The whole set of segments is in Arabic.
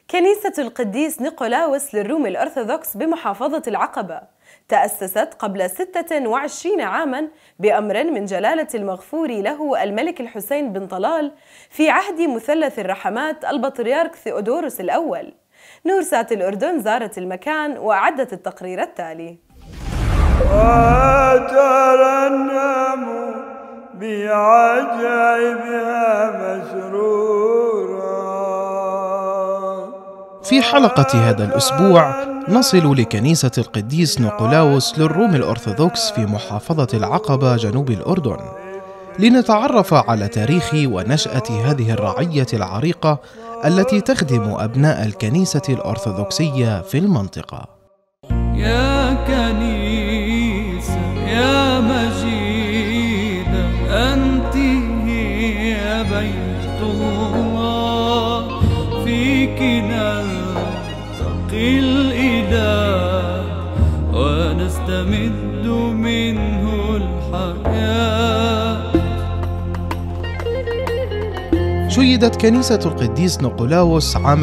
كنيسة القديس نيقولاوس للروم الأرثوذكس بمحافظة العقبة تأسست قبل 26 عاما بأمر من جلالة المغفور له الملك الحسين بن طلال في عهد مثلث الرحمات البطريرك ثيودوروس الأول. نورسات الأردن زارت المكان وأعدت التقرير التالي. وترنم بعجائبها مسرورا. في حلقة هذا الأسبوع نصل لكنيسة القديس نيقولاوس للروم الأرثوذكس في محافظة العقبة جنوب الأردن لنتعرف على تاريخ ونشأة هذه الرعية العريقة التي تخدم أبناء الكنيسة الأرثوذكسية في المنطقة. يا كنيسة يا مجيدة أنت هي بيت الله، فيك نلتقي الإله ونستمد منه الحياة. شيدت كنيسة القديس نيقولاوس عام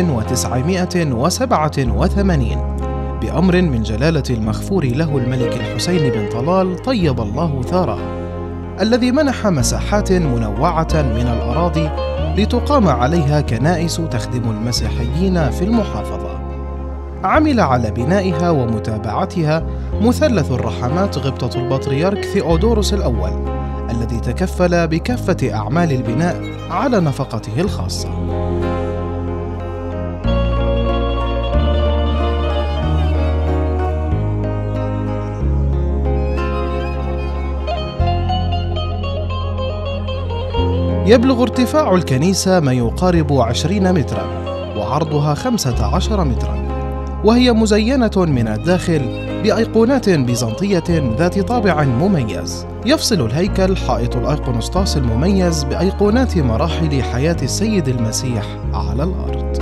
1987 بأمر من جلالة المغفور له الملك الحسين بن طلال طيب الله ثاره، الذي منح مساحات منوعة من الأراضي لتقام عليها كنائس تخدم المسيحيين في المحافظة. عمل على بنائها ومتابعتها مثلث الرحمات غبطة البطريرك ثيودوروس الأول، الذي تكفل بكافة أعمال البناء على نفقته الخاصة. يبلغ ارتفاع الكنيسة ما يقارب 20 مترا وعرضها 15 مترا، وهي مزينة من الداخل بأيقونات بيزنطية ذات طابع مميز. يفصل الهيكل حائط الأيقونوستاس المميز بأيقونات مراحل حياة السيد المسيح على الأرض.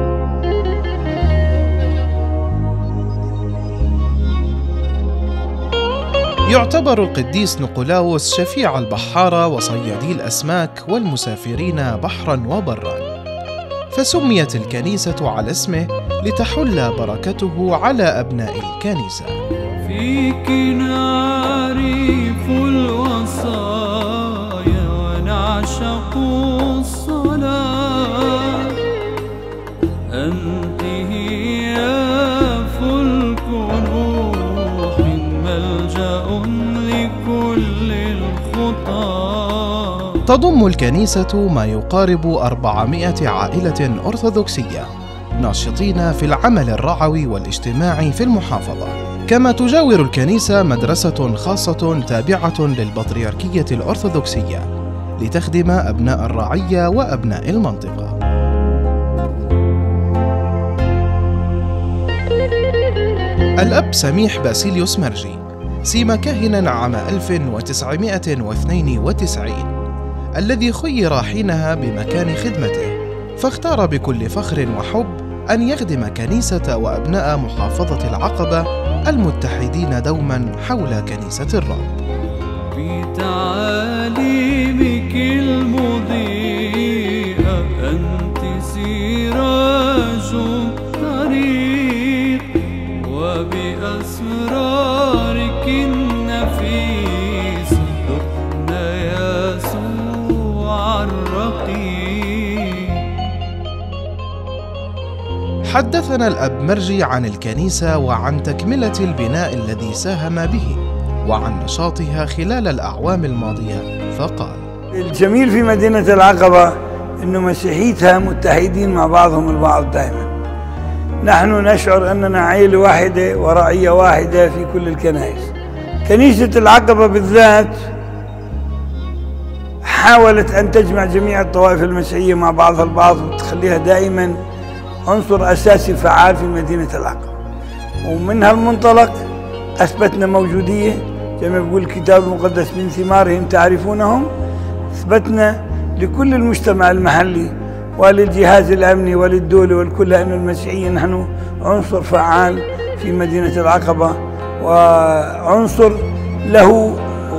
يعتبر القديس نيقولاوس شفيع البحارة وصيادي الأسماك والمسافرين بحرا وبرا، فسميت الكنيسة على اسمه لتحل بركته على أبناء الكنيسة. فيك نعرف الوصايا ونعشق الصلاة، أنت هي فلك نوح ملجأ لكل الخطى. تضم الكنيسة ما يقارب 400 عائلة أرثوذكسية ناشطين في العمل الرعوي والاجتماعي في المحافظة، كما تجاور الكنيسة مدرسة خاصة تابعة للبطريركية الأرثوذكسية لتخدم أبناء الرعية وأبناء المنطقة. الأب سميح باسيليوس مرجي سيم كاهنا عام 1992 الذي خير حينها بمكان خدمته، فاختار بكل فخر وحب أن يخدم كنيسة وأبناء محافظة العقبة المتحدين دوما حول كنيسة الرب. بتعاليمك المضيئة أنت سراج الطريق، وبأسرارك النفيسة دقنا يسوع الرقيق. حدثنا الأب مرجي عن الكنيسة وعن تكملة البناء الذي ساهم به وعن نشاطها خلال الأعوام الماضية، فقال: الجميل في مدينة العقبة أنه مسيحيتها متحدين مع بعضهم البعض دائما. نحن نشعر أننا عائلة واحدة ورعية واحدة في كل الكنائس. كنيسة العقبة بالذات حاولت أن تجمع جميع الطوائف المسيحية مع بعضها البعض وتخليها دائما عنصر أساسي فعال في مدينة العقبة، ومن هالمنطلق أثبتنا موجودية زي ما بيقول الكتاب المقدس: من ثمارهم تعرفونهم. أثبتنا لكل المجتمع المحلي وللجهاز الأمني وللدولة والكل أن المسيحيين نحن عنصر فعال في مدينة العقبة، وعنصر له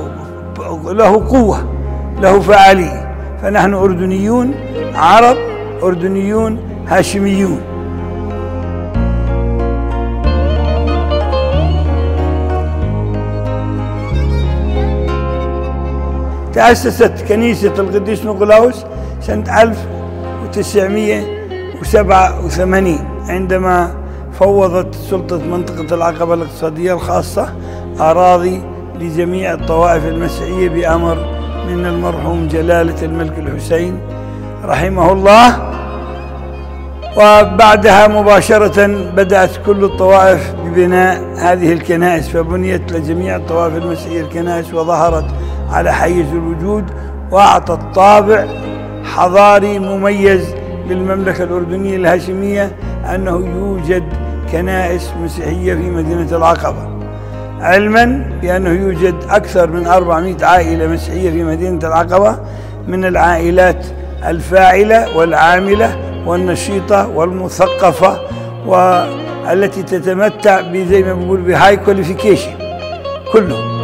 قوة، له فعالية. فنحن أردنيون عرب، أردنيون هاشميون. تأسست كنيسة القديس نيقولاوس سنة 1987 عندما فوضت سلطة منطقة العقبة الاقتصادية الخاصة أراضي لجميع الطوائف المسيحية بأمر من المرحوم جلالة الملك الحسين رحمه الله. وبعدها مباشرة بدأت كل الطوائف ببناء هذه الكنائس، فبنيت لجميع الطوائف المسيحية الكنائس وظهرت على حيز الوجود، وأعطت طابع حضاري مميز للمملكة الأردنية الهاشمية أنه يوجد كنائس مسيحية في مدينة العقبة، علما بأنه يوجد أكثر من 400 عائلة مسيحية في مدينة العقبة، من العائلات الفاعلة والعاملة والنشيطة والمثقفة والتي تتمتع زي ما بقول بهاي كواليفيكيشن كلهم.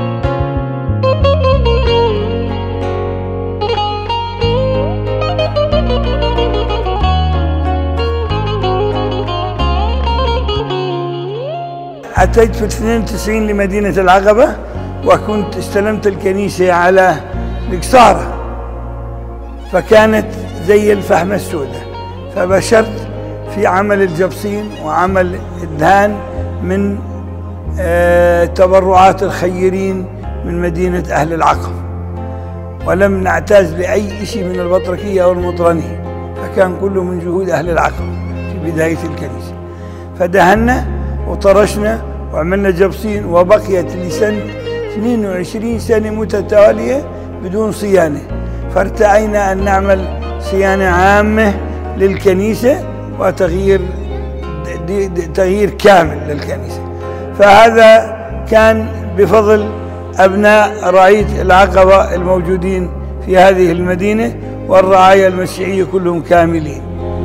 أتيت في 92 لمدينة العقبة، وكنت استلمت الكنيسة على القصارة، فكانت زي الفحمة السوداء، فبشرت في عمل الجبصين وعمل الدهان من تبرعات الخيرين من مدينة أهل العقبة، ولم نعتاز بأي شيء من البطركية أو المطرانية، فكان كله من جهود أهل العقبة في بداية الكنيسة. فدهنا وطرشنا وعملنا جبصين، وبقيت لسنة 22 سنة متتالية بدون صيانة، فارتأينا أن نعمل صيانة عامة للكنيسة وتغيير كامل للكنيسة. فهذا كان بفضل أبناء رعية العقبة الموجودين في هذه المدينة، والرعايا المسيحية كلهم كاملين.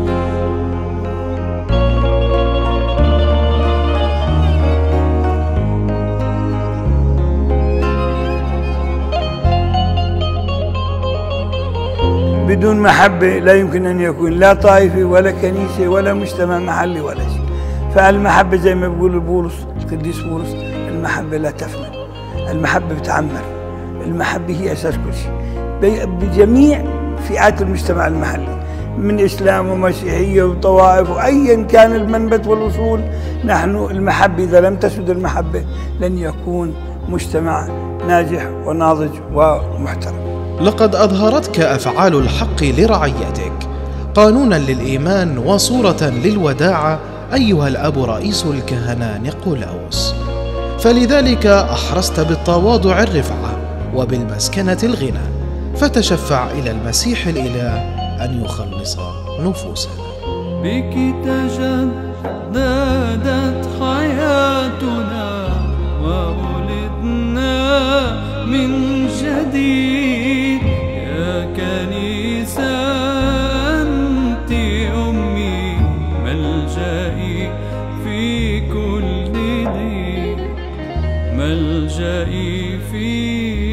بدون محبة لا يمكن أن يكون لا طائفة ولا كنيسة ولا مجتمع محلي ولا شيء. فالمحبة زي ما بيقول بولس القديس بولس، المحبة لا تفنى، المحبة بتعمر، المحبة هي أساس كل شيء بجميع فئات المجتمع المحلي، من إسلام ومسيحية وطوائف وأيا كان المنبت والوصول. نحن المحبة إذا لم تسد المحبة لن يكون مجتمع ناجح وناضج ومحترم. لقد أظهرتك أفعال الحق لرعيتك قانونا للإيمان وصورة للوداعة أيها الأب رئيس الكهنة نيقولاوس، فلذلك أحرصت بالتواضع الرفعة وبالمسكنة الغنى، فتشفع إلى المسيح الإله أن يخلص نفوسنا. بك تجددت حياتنا وولدنا من جديد، يا كنيسة أنت أمي ملجئي في كل ضيق، ملجئي في